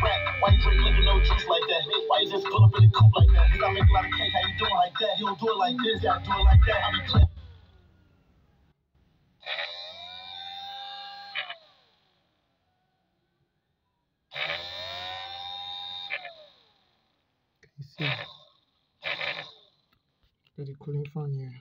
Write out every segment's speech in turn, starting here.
rap. Why you drink liquor, no juice like that? Why you just pull up in the coupe like that? Cause I make a lot of cake, how you doing like that? You don't do it like this, yeah, I do it like that. I be playing. Can you see? Got the cooling fan here.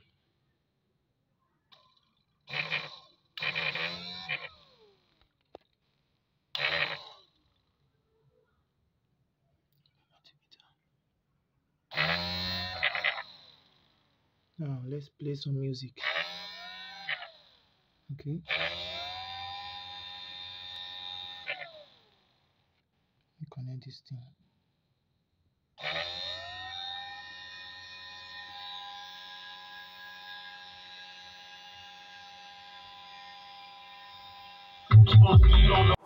Now let's play some music. Okay. Let me connect this thing. You don't know.